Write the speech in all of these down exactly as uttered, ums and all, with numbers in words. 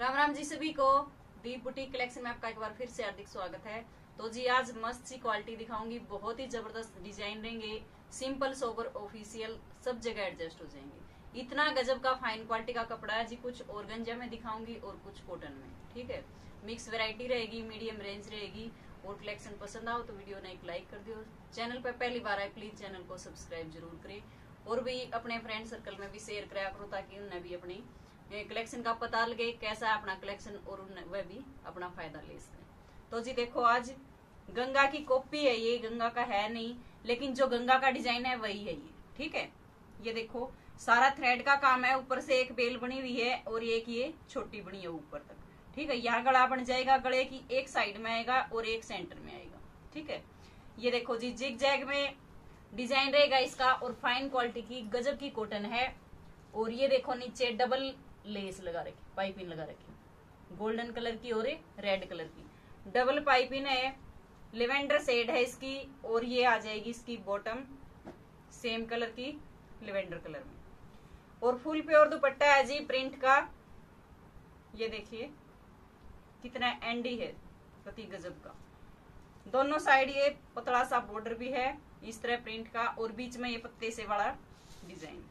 राम राम जी सभी को। दी boutique collection में आपका एक बार फिर से हार्दिक स्वागत है। तो जी आज मस्त सी क्वालिटी दिखाऊंगी, बहुत ही जबरदस्त डिजाइन रहेंगे, सिंपल सोबर ऑफिशियल सब जगह एडजस्ट हो जाएंगे। इतना गजब का फाइन क्वालिटी का कपड़ा है जी। कुछ ऑर्गेंजा में दिखाऊंगी और कुछ कॉटन में, ठीक है। मिक्स वैरायटी रहेगी, मीडियम रेंज रहेगी। और कलेक्शन पसंद आओ तो वीडियो ने एक लाइक कर दियो। चैनल पर पहली बार आए प्लीज चैनल को सब्सक्राइब जरूर करें और भी अपने फ्रेंड सर्कल में भी शेयर कराया करो ताकि उन्हें भी अपनी कलेक्शन का पता लगे कैसा है अपना कलेक्शन और वह भी अपना फायदा ले सकें। तो जी देखो आज गंगा की कॉपी है, ये गंगा का है नहीं, लेकिन जो गंगा का डिजाइन है वही है ये, ठीक है। ये देखो सारा थ्रेड का काम है, ऊपर से एक बेल बनी हुई है और एक ये छोटी बनी है ऊपर तक, ठीक है। यहाँ गला बन जाएगा, गले की एक साइड में आएगा और एक सेंटर में आएगा, ठीक है। ये देखो जी जिग जैग में डिजाइन रहेगा इसका और फाइन क्वालिटी की गजब की कॉटन है। और ये देखो नीचे डबल लेस लगा रखी, पाइपिंग लगा रखी, गोल्डन कलर की और रेड कलर की डबल पाइपिंग है। लेवेंडर शेड है इसकी और ये आ जाएगी इसकी बॉटम सेम कलर की लेवेंडर कलर में। और फुल प्योर दुपट्टा है जी प्रिंट का। ये देखिए कितना एंडी है, प्रति गजब का। दोनों साइड ये पतला सा बॉर्डर भी है इस तरह प्रिंट का और बीच में ये पत्ते से वाला डिजाइन।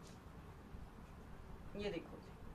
ये देखो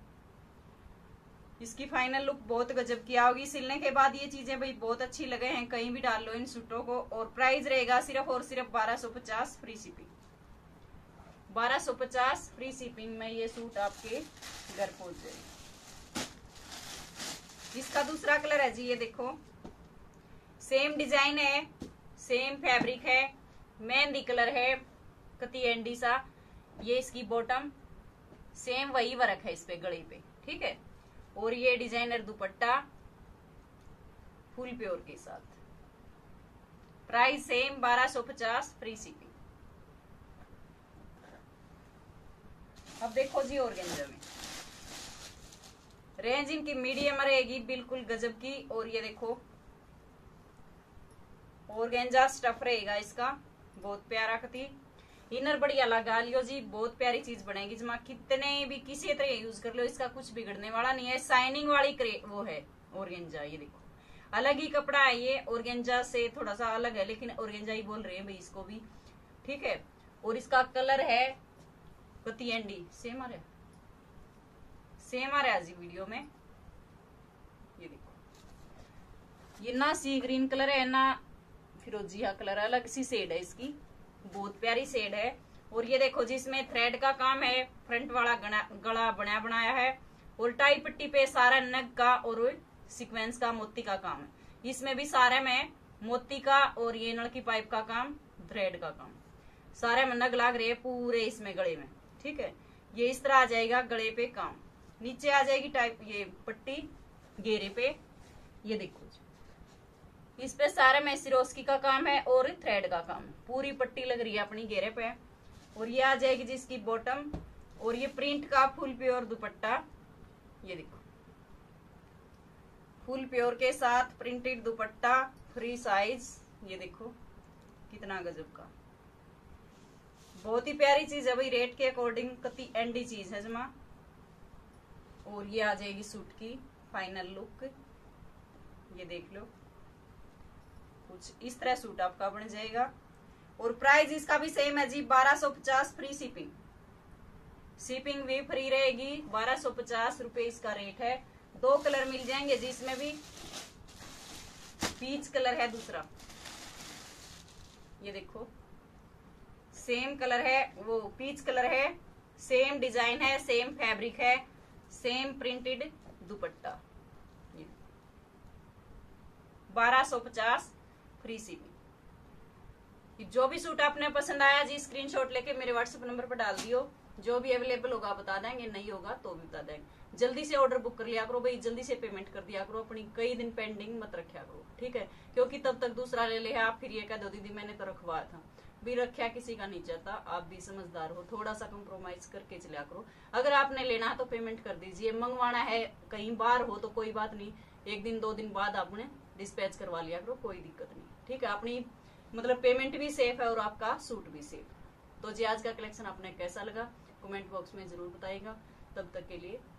इसकी फाइनल लुक बहुत गजब की आओगी। सिलने के बाद ये चीजें भाई बहुत अच्छी लगे हैं, कहीं भी डाल लो इन सूटों को। और प्राइस रहेगा सिर्फ और सिर्फ बारह सौ पचास फ्री शिपिंग। बारह सौ पचास फ्री शिपिंग में ये सूट आपके घर पहुंच जाएगा। इसका दूसरा कलर है जी, ये देखो सेम डिजाइन है, सेम फैब्रिक है, मेहंदी कलर है, कति एंडी सा। ये इसकी बॉटम सेम वही वर्क है इस पे गले पे, ठीक है। और ये डिजाइनर दुपट्टा फुल प्योर के साथ। प्राइस सेम बारह सौ पचास फ्री शिपिंग। अब देखो जी ऑर्गेन्जा में रेंज इनकी मीडियम रहेगी, बिल्कुल गजब की। और ये देखो ऑर्गेन्जा स्टफ रहेगा इसका, बहुत प्यारा कती। इनर बढ़िया लगा लियो जी, बहुत प्यारी चीज बनेगी जमा। कितने भी किसी तरह यूज कर लो, इसका कुछ बिगड़ने वाला नहीं है। शाइनिंग वाली वो है ऑर्गेन्जा। ये देखो अलग ही कपड़ा है ये, ऑर्गेन्जा से थोड़ा सा अलग है लेकिन ऑर्गेन्जा ही बोल रहे हैं भाई इसको भी, ठीक है। और इसका कलर है कति एंडी सेम आ रहा सेम आ रहा है जी वीडियो में। ये देखो ये ना सी ग्रीन कलर है ना फिरोजिया कलर है, अलग सी शेड है इसकी, बहुत प्यारी शेड है। और ये देखो जिसमें थ्रेड का काम है, फ्रंट वाला गला बना बनाया है और टाई पट्टी पे सारा नग का और सीक्वेंस का मोती का काम है। इसमें भी सारे में मोती का और ये नल की पाइप का काम, थ्रेड का काम, सारे में नग लाग रहे पूरे इसमें गले में, ठीक है। ये इस तरह आ जाएगा गले पे काम, नीचे आ जाएगी टाइप ये पट्टी घेरे पे। ये देखो इस पे सारे में सिरोस्की का काम है और थ्रेड का काम है, पूरी पट्टी लग रही है अपनी घेरे पे। और ये आ जाएगी जिसकी बॉटम और ये प्रिंट का फुल प्योर दुपट्टा। ये देखो फुल प्योर के साथ प्रिंटेड दुपट्टा, फ्री साइज। ये देखो कितना गजब का, बहुत ही प्यारी चीज है भाई, रेट के अकॉर्डिंग कति एंडी चीज है जमा। और ये आ जाएगी सूट की फाइनल लुक, ये देख लो कुछ इस तरह सूट आपका बन जाएगा। और प्राइस इसका भी सेम है जी, बारह सौ पचास फ्री शिपिंग। शिपिंग भी फ्री रहेगी, बारह सौ पचास रुपए इसका रेट है। दो कलर मिल जाएंगे जी इसमें भी, पीच कलर है दूसरा। ये देखो सेम कलर है, वो पीच कलर है, सेम डिजाइन है, सेम फैब्रिक है, सेम प्रिंटेड दुपट्टा। बारह सौ पचास फ्री शिपिंग। जो भी सूट आपने पसंद आया जी स्क्रीनशॉट लेके मेरे व्हाट्सएप नंबर पर डाल दियो। जो भी अवेलेबल होगा बता देंगे, नहीं होगा तो भी बता देंगे। जल्दी से ऑर्डर बुक कर लिया करो भाई, जल्दी से पेमेंट कर दिया करो अपनी, कई दिन पेंडिंग मत रखा करो, ठीक है। क्योंकि तब तक दूसरा ले ले आप फिर ये कह दो दीदी मैंने तो रखवाया था, भी रखा किसी का नहीं चाहता। आप भी समझदार हो, थोड़ा सा कंप्रोमाइज करके चला करो। अगर आपने लेना है तो पेमेंट कर दीजिए, मंगवाना है कहीं बार हो तो कोई बात नहीं, एक दिन दो दिन बाद आपने डिस्पैच करवा लिया करो, कोई दिक्कत नहीं, ठीक है। अपनी मतलब पेमेंट भी सेफ है और आपका सूट भी सेफ। तो जी आज का कलेक्शन आपने कैसा लगा कमेंट बॉक्स में जरूर बताइएगा। तब तक के लिए